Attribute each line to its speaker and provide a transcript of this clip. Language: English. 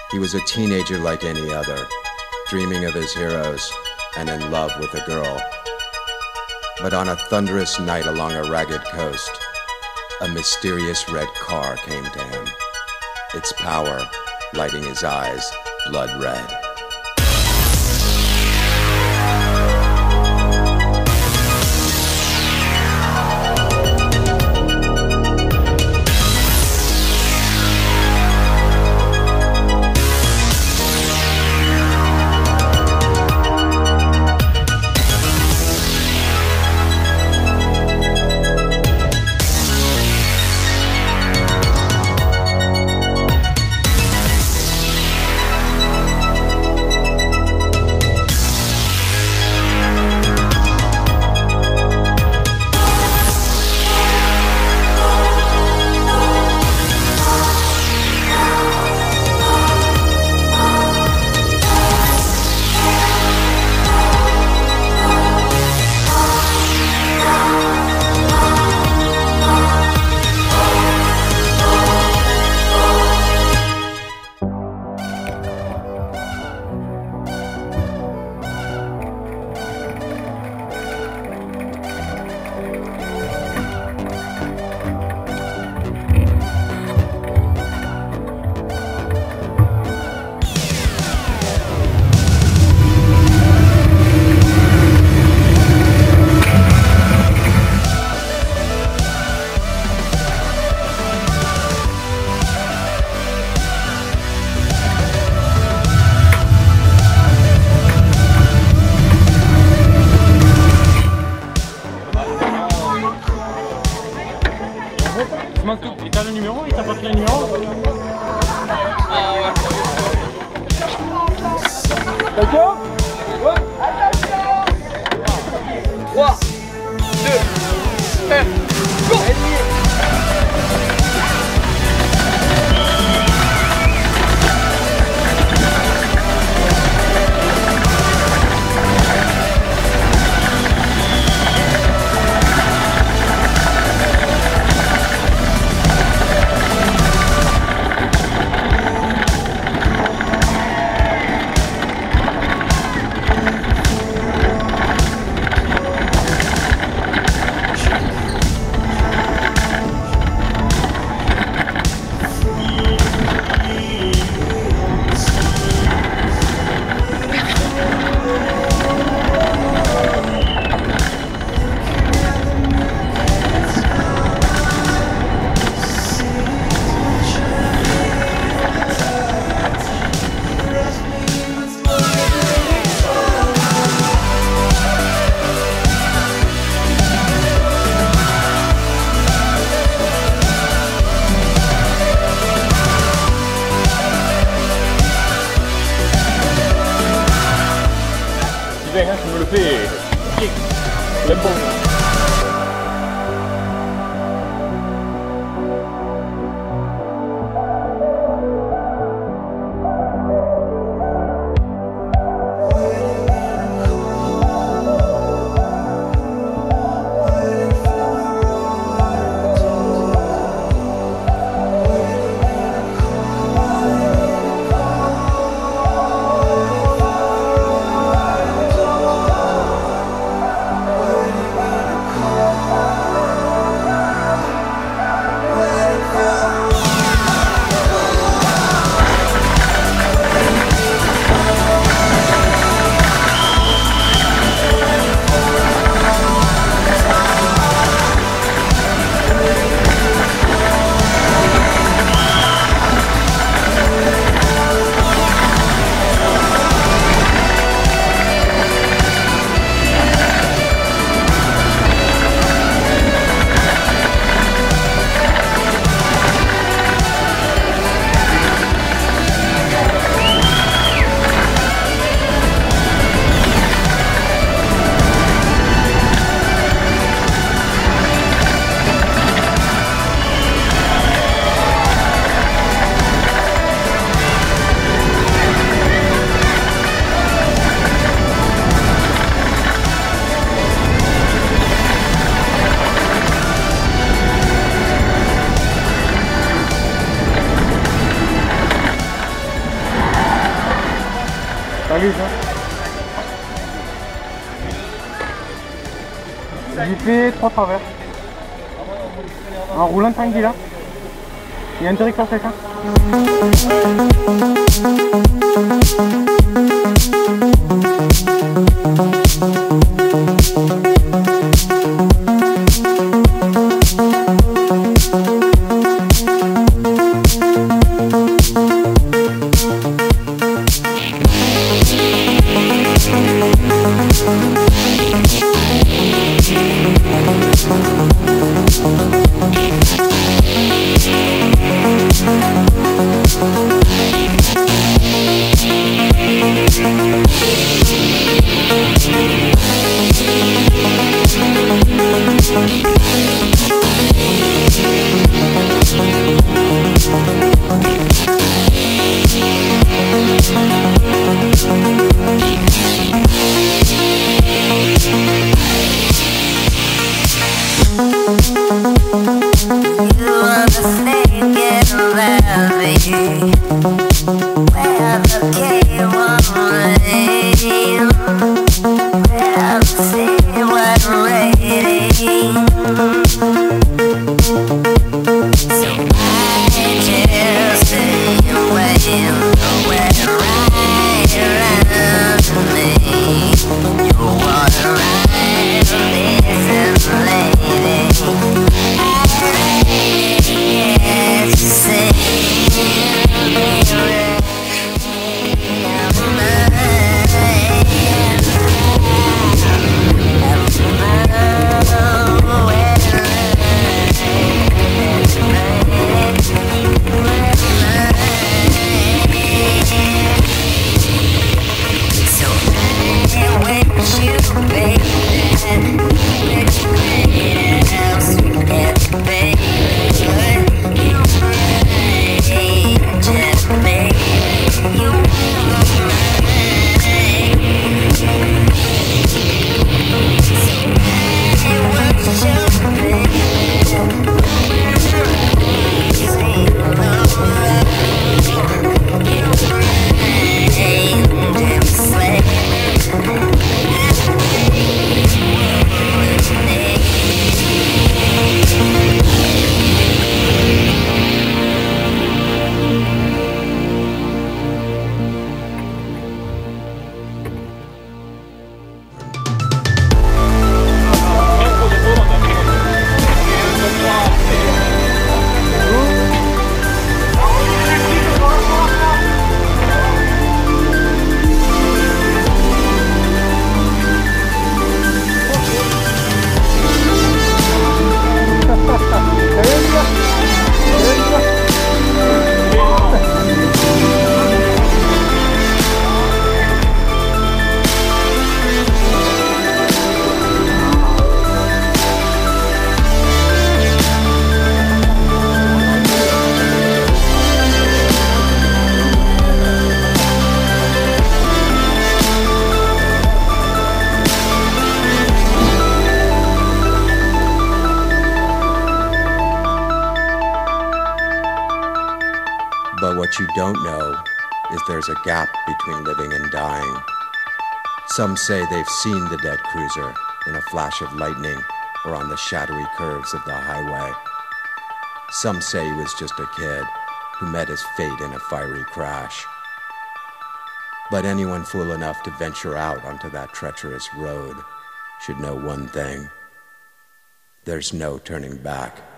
Speaker 1: He was a teenager like any other, dreaming of his heroes and in love with a girl. But on a thunderous night along a ragged coast, a mysterious red car came to him, its power lighting his eyes blood red.
Speaker 2: Et t'as le numéro? Il t'a pas fait le numéro? D'accord? Ouais. Attention! 3, 2, 1, go! Sylvain, tu me le fais. C'est bon.
Speaker 3: Salut Jean. J'ai fait 3 travers. En roulant tranquille là. Il y a un directeur sec hein.
Speaker 1: But what you don't know is there's a gap between living and dying. Some say they've seen the dead cruiser in a flash of lightning or on the shadowy curves of the highway. Some say he was just a kid who met his fate in a fiery crash. But anyone fool enough to venture out onto that treacherous road should know one thing. There's no turning back.